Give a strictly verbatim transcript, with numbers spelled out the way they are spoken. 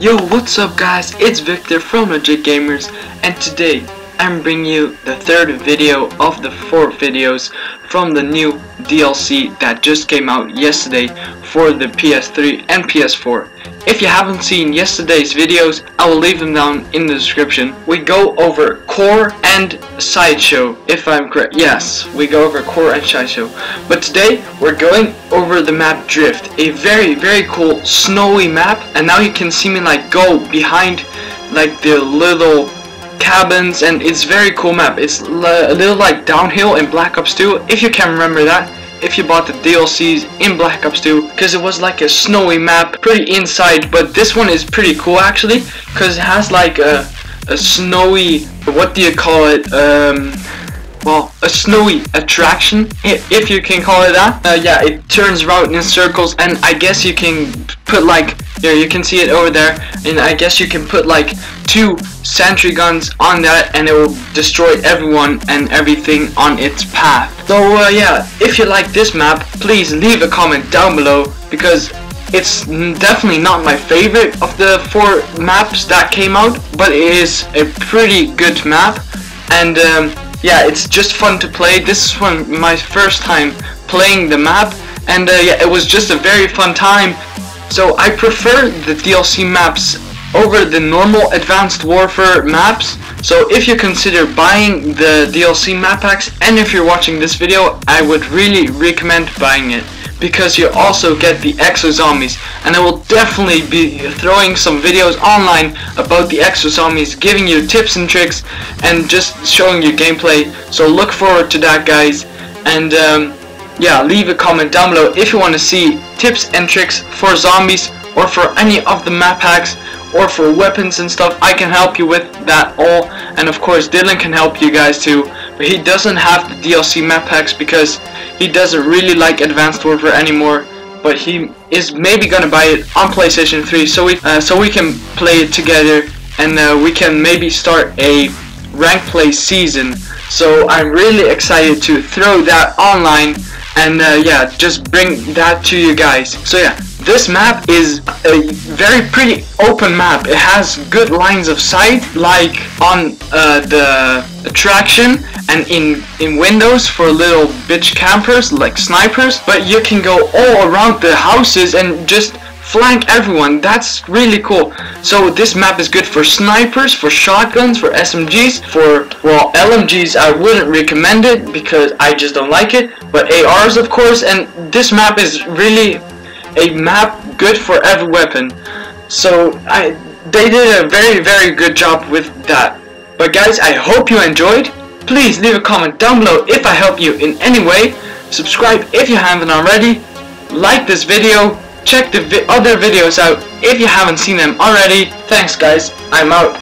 Yo, what's up guys, it's Victor from Legit Gamers, and today I'm bringing you the third video of the four videos from the new D L C that just came out yesterday for the P S three and P S four. If you haven't seen yesterday's videos, I will leave them down in the description. We go over Core and Sideshow, if I'm correct. Yes, we go over Core and Sideshow. But today, we're going over the map Drift, a very, very cool snowy map. And now you can see me like go behind like the little cabins, and it's very cool map. It's a little like downhill in Black Ops two, if you can remember that. If you bought the D L Cs in Black Ops two, because it was like a snowy map, pretty inside. But this one is pretty cool actually, because it has like a, a snowy, what do you call it, um, well, a snowy attraction, if you can call it that. Uh, yeah, it turns around in circles, and I guess you can put like, here you can see it over there, and I guess you can put like two sentry guns on that, and it will destroy everyone and everything on its path. So uh, yeah, if you like this map, please leave a comment down below, because it's definitely not my favorite of the four maps that came out, but it is a pretty good map. And um, yeah, it's just fun to play. This is one my first time playing the map, and uh, yeah, it was just a very fun time. So I prefer the D L C maps over the normal Advanced Warfare maps. So if you consider buying the D L C map packs, and if you're watching this video, I would really recommend buying it, because you also get the Exo Zombies, and I will definitely be throwing some videos online about the Exo Zombies, giving you tips and tricks and just showing you gameplay. So look forward to that, guys. And um, yeah, leave a comment down below if you want to see tips and tricks for zombies, or for any of the map packs, or for weapons and stuff. I can help you with that all, and of course Dylan can help you guys too, but he doesn't have the D L C map packs because he doesn't really like Advanced Warfare anymore, but he is maybe gonna buy it on PlayStation three, so we uh, so we can play it together, and uh, we can maybe start a rank play season. So I'm really excited to throw that online, and uh, yeah, just bring that to you guys. So yeah, this map is a very pretty open map. It has good lines of sight, like on uh, the attraction and in in windows for little bitch campers like snipers, but you can go all around the houses and just flank everyone. That's really cool. So this map is good for snipers, for shotguns, for S M Gs, for, well, L M Gs I wouldn't recommend it because I just don't like it, but A Rs of course. And this map is really a map good for every weapon. So I they did a very very good job with that. But guys, I hope you enjoyed. Please leave a comment down below if I help you in any way. Subscribe if you haven't already. Like this video. Check the vi other videos out if you haven't seen them already. Thanks guys, I'm out.